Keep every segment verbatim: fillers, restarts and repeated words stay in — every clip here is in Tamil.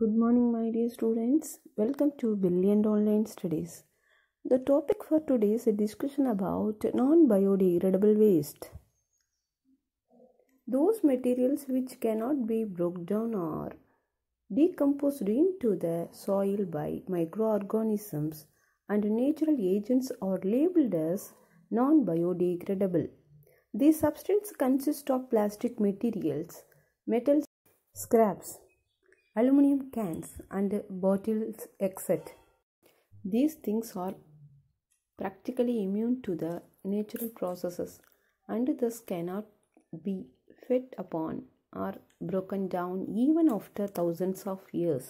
Good morning, my dear students. Welcome to Brilliant Online Studies. The topic for today is a discussion about non-biodegradable waste. Those materials which cannot be broken down or decomposed into the soil by microorganisms and natural agents are labeled as non-biodegradable. These substances consist of plastic materials, metals, scraps, aluminum cans and bottles, et cetera. These things are practically immune to the natural processes and thus cannot be fed upon or broken down even after thousands of years.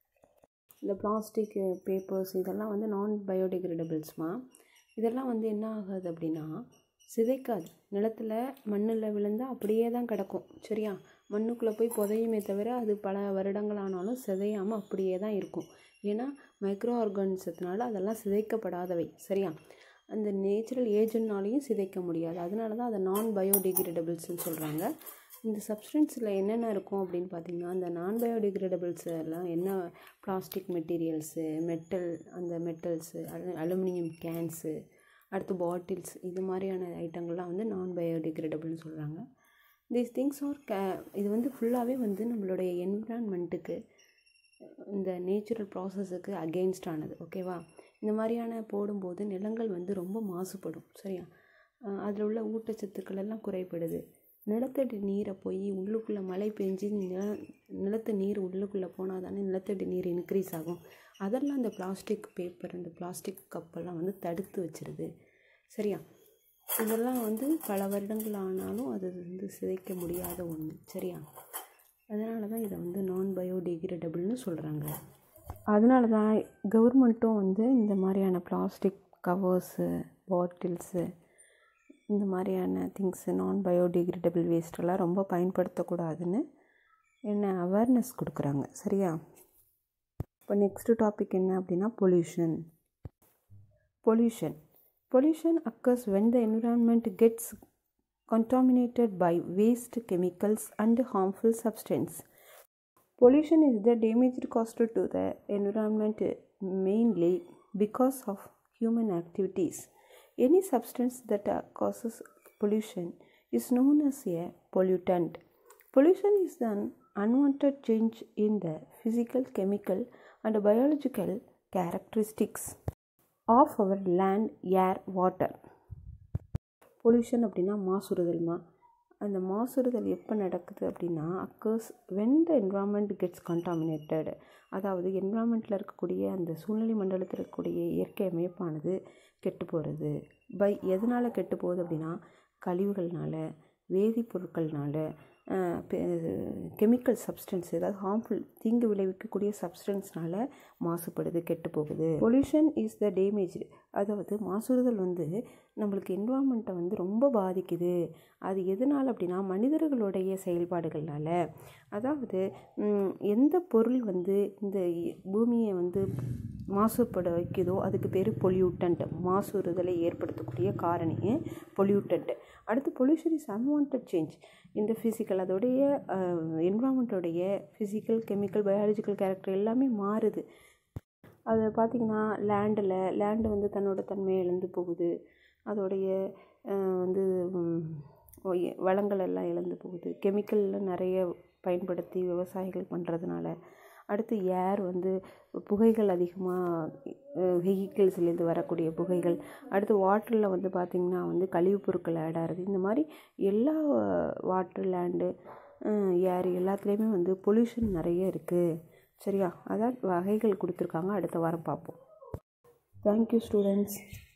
இந்த பிளாஸ்டிக் பேப்பர்ஸ் இதெல்லாம் வந்து நான் பயோடிகிரேடபிள்ஸ்மா. இதெல்லாம் வந்து என்ன ஆகாது அப்படின்னா சிதைக்காது. நிலத்தில் மண்ணில் விழுந்தால் அப்படியே தான் கிடக்கும். சரியா? மண்ணுக்குள்ளே போய் புதையுமே தவிர அது பல வருடங்கள் ஆனாலும் சிதையாமல் அப்படியே தான் இருக்கும். ஏன்னா மைக்ரோ ஆர்கானிசத்தினால அதெல்லாம் சிதைக்கப்படாதவை. சரியா? அந்த நேச்சுரல் ஏஜென்ட்னாலையும் சிதைக்க முடியாது. அதனால தான் அதை நான் பயோடிகிரேடபிள்ஸ்ன்னு சொல்கிறாங்க. இந்த சப்ஸ்டன்ஸில் என்னென்ன இருக்கும் அப்படின்னு பார்த்திங்கன்னா, அந்த நான் பயோடிகிரேடபிள்ஸ் எல்லாம் என்ன பிளாஸ்டிக் மெட்டீரியல்ஸு, மெட்டல் அந்த மெட்டல்ஸு, அலு அலுமினியம் கேன்ஸு, அடுத்து பாட்டில்ஸ், இது மாதிரியான ஐட்டங்கள்லாம் வந்து நான் பயோடிகிரேடபிள்னு சொல்கிறாங்க. தீஸ் திங்ஸ் ஆர் க இது வந்து ஃபுல்லாகவே வந்து நம்மளுடைய என்விரான்மெண்ட்டுக்கு இந்த நேச்சுரல் ப்ராசஸுக்கு அகெயின்ஸ்ட் ஆனது. ஓகேவா? இந்த மாதிரியான போடும்போது நிலங்கள் வந்து ரொம்ப மாசுபடும். சரியா? அதில் உள்ள ஊட்டச்சத்துக்கள் எல்லாம் குறைபடுது. நிலத்தடி நீரை போய் உள்ளுக்குள்ளே மழை பெஞ்சு நில நிலத்து நீர் உள்ளுக்குள்ளே போனால் தானே நிலத்தடி நீர் இன்க்ரீஸ் ஆகும். அதெல்லாம் இந்த பிளாஸ்டிக் பேப்பர் இந்த பிளாஸ்டிக் கப்பெல்லாம் வந்து தடுத்து வச்சிருது. சரியா? இதெல்லாம் வந்து பல வருடங்கள் ஆனாலும் அது வந்து சிதைக்க முடியாத ஒன்று. சரியா? அதனால தான் இதை வந்து நான் பயோடிகிரேடபிள்னு சொல்கிறாங்க. அதனால தான் கவர்மெண்ட்டும் வந்து இந்த மாதிரியான பிளாஸ்டிக் கவர்ஸு, பாட்டில்ஸு, இந்த மாதிரியான திங்ஸு நான் பயோடிகிரேடபிள் வேஸ்ட்டெல்லாம் ரொம்ப பயன்படுத்தக்கூடாதுன்னு என்ன அவேர்னஸ் கொடுக்குறாங்க. சரியா? இப்போ நெக்ஸ்ட் டாபிக் என்ன அப்படின்னா pollution. Pollution Pollution occurs when the environment gets contaminated by waste, chemicals and harmful substances. Pollution is the damage caused to the environment mainly because of human activities. Any substance that causes pollution is known as a pollutant. Pollution is an unwanted change in the physical, chemical and biological characteristics of our land, air, water. Pollution அப்படின்னா மாசுறுதல்மா. அந்த மாசுறுதல் எப்போ நடக்குது அப்படின்னா occurs when the environment gets contaminated. அதாவது என்விரான்மெண்ட்டில் இருக்கக்கூடிய அந்த சூழ்நிலை மண்டலத்தில் இருக்கக்கூடிய இயற்கை அமைப்பானது கெட்டு போகிறது. பை எதனால் கெட்டு போகுது அப்படின்னா கழிவுகள்னால, வேதிப்பொருட்கள்னால, கெமிக்கல் சப்ஸ்டன்ஸ், ஏதாவது ஹார்ம்ஃபுல் தீங்கு விளைவிக்கக்கூடிய சப்ஸ்டன்ஸ்னால மாசுபடுது, கெட்டு போகுது. Pollution is the damage. அதாவது மாசுறுதல் வந்து நம்மளுக்கு என்விரான்மெண்ட்டை வந்து ரொம்ப பாதிக்குது. அது எதனால் அப்படின்னா மனிதர்களுடைய செயல்பாடுகள்னால. அதாவது எந்த பொருள் வந்து இந்த பூமியை வந்து மாசுபட வைக்குதோ அதுக்கு பேர் பொல்யூட்டன்ட். மாசுறுதலை ஏற்படுத்தக்கூடிய காரணி பொல்யூட்டன்ட். அடுத்து பொல்யூஷன் இஸ் அன்வான்ட் சேஞ்ச் இந்த ஃபிசிக்கல், அதோடைய என்விரான்மெண்ட்டோடைய ஃபிசிக்கல், கெமிக்கல், பயாலஜிக்கல் கேரக்டர் எல்லாமே மாறுது. அது பார்த்திங்கன்னா லேண்டில் லேண்டு வந்து தன்னோட தன்மையை இழந்து போகுது. அதோடைய வந்து வளங்கள் எல்லாம் இழந்து போகுது. கெமிக்கல்லாம் நிறைய பயன்படுத்தி விவசாயிகள் பண்ணுறதுனால. அடுத்து ஏர் வந்து புகைகள் அதிகமாக, வெஹிக்கிள்ஸ்லேருந்து வரக்கூடிய புகைகள். அடுத்து வாட்டரில் வந்து பார்த்திங்கன்னா வந்து கழிவுப் பொருட்கள் ஆட் ஆகிறது. இந்த மாதிரி எல்லா வாட்டர், லேண்டு, ஏர் எல்லாத்துலேயுமே வந்து பொல்யூஷன் நிறைய இருக்குது. சரியா? அதான் வகைகள் கொடுத்துருக்காங்க. அடுத்த வாரம் பார்ப்போம். Thank you students.